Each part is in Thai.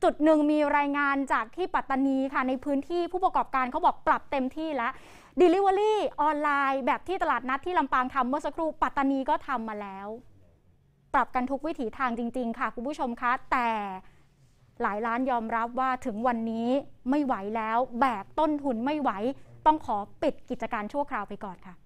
จุดหนึ่งมีรายงานจากที่ปัตตานีค่ะในพื้นที่ผู้ประกอบการเขาบอกปรับเต็มที่แล้ว Delivery ออนไลน์แบบที่ตลาดนัดที่ลำปางทำเมื่อสักครู่ปัตตานีก็ทำมาแล้วปรับกันทุกวิถีทางจริงๆค่ะคุณผู้ชมคะแต่หลายร้านยอมรับว่าถึงวันนี้ไม่ไหวแล้วแบกต้นทุนไม่ไหวต้องขอปิดกิจการชั่วคราวไปก่อนค่ะ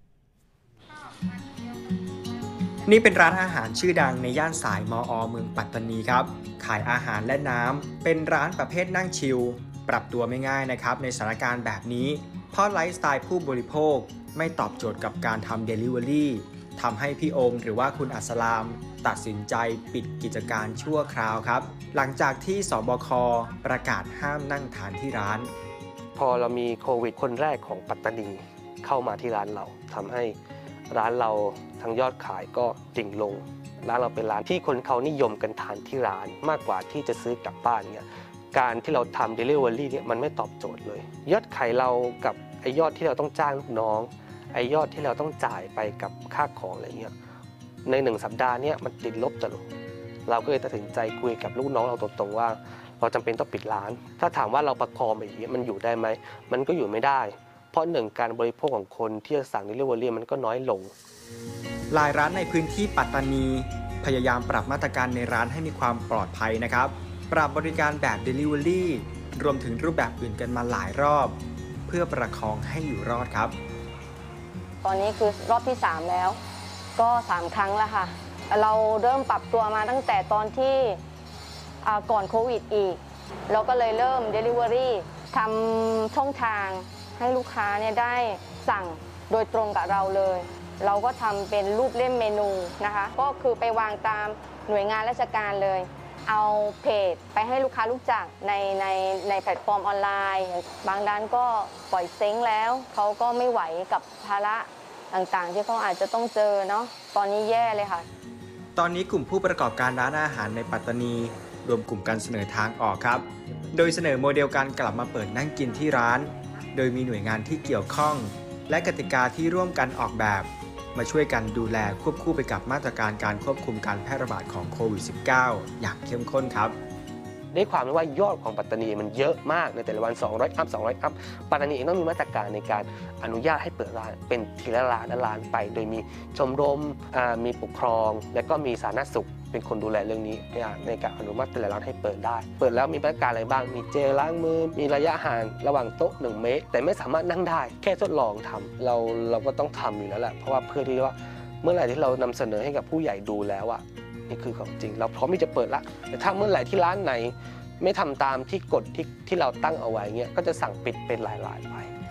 นี่เป็นร้านอาหารชื่อดังในย่านสายมอ.เมืองปัตตานีครับขายอาหารและน้ำเป็นร้านประเภทนั่งชิลปรับตัวไม่ง่ายนะครับในสถานการณ์แบบนี้เพราะไลฟ์สไตล์ผู้บริโภคไม่ตอบโจทย์กับการทำ Delivery ทำให้พี่โอมหรือว่าคุณอัสลามตัดสินใจปิดกิจการชั่วคราวครับหลังจากที่สบคประกาศห้ามนั่งทานที่ร้านพอเรามีโควิดคนแรกของปัตตานีเข้ามาที่ร้านเราทำให้ร้านเราทั้งยอดขายก็ดิ่งลงร้านเราเป็นร้านที่คนเขานิยมกันทานที่ร้านมากกว่าที่จะซื้อกลับบ้านเนี่ยการที่เราทำ Delivery เนี่ยมันไม่ตอบโจทย์เลยยอดขายเรากับไอยอดที่เราต้องจ้างลูกน้องไอยอดที่เราต้องจ่ายไปกับค่าของอะไรเงี้ยใน1 สัปดาห์เนี่ยมันติดลบตลอดเราก็เลยตัดสินใจคุยกับลูกน้องเราตรงๆว่าเราจำเป็นต้องปิดร้านถ้าถามว่าเราประคองแบบนี้มันอยู่ได้ไหมมันก็อยู่ไม่ได้เพราะการบริโภคของคนที่จะสั่ง Delivery มันก็น้อยลงหลายร้านในพื้นที่ปัตตานีพยายามปรับมาตรการในร้านให้มีความปลอดภัยนะครับปรับบริการแบบ Delivery รวมถึงรูปแบบอื่นกันมาหลายรอบเพื่อประคองให้อยู่รอดครับตอนนี้คือรอบที่3แล้วก็3ครั้งแล้วค่ะเราเริ่มปรับตัวมาตั้งแต่ตอนที่ก่อนโควิดอีกเราก็เลยเริ่ม Delivery ทำช่องทางให้ลูกค้าเนี่ยได้สั่งโดยตรงกับเราเลยเราก็ทำเป็นรูปเล่มเมนูนะคะก็คือไปวางตามหน่วยงานราชการเลยเอาเพจไปให้ลูกค้ารู้จักในแพลตฟอร์มออนไลน์บางร้านก็ปล่อยเซ้งแล้วเขาก็ไม่ไหวกับภาระต่างๆที่เขาอาจจะต้องเจอเนาะตอนนี้แย่เลยค่ะตอนนี้กลุ่มผู้ประกอบการร้านอาหารในปัตตานีรวมกลุ่มกันเสนอทางออกครับโดยเสนอโมเดลการกลับมาเปิดนั่งกินที่ร้านโดยมีหน่วยงานที่เกี่ยวข้องและกติกาที่ร่วมกันออกแบบมาช่วยกันดูแลควบคู่ไปกับมาตรการการควบคุมการแพร่ระบาดของโควิด -19 อย่างเข้มข้นครับด้วยความว่ายอดของปัตตานีมันเยอะมากในแต่ละวัน200 อัพ 200 อัพปัตตานีเองต้องมีมาตรการในการอนุญาตให้เปิดร้านเป็นทีละร้านไปโดยมีชมรมมีปกครองและก็มีสาธารณสุขเป็นคนดูแลเรื่องนี้ในการอนุมัติแต่ละร้านให้เปิดได้เปิดแล้วมีมาตรการอะไรบ้างมีเจลล้างมือมีระยะห่างระหว่างโต๊ะ1 เมตรแต่ไม่สามารถนั่งได้แค่ทดลองทำเราก็ต้องทำอยู่แล้วแหละเพราะว่าเพื่อที่ว่าเมื่อไหร่ที่เรานำเสนอให้กับผู้ใหญ่ดูแล้วนี่คือของจริงเราพร้อมที่จะเปิดละแต่ถ้าเมื่อไหร่ที่ร้านไหนไม่ทำตามที่กฎที่เราตั้งเอาไว้เงี้ยก็จะสั่งปิดเป็นรายๆไป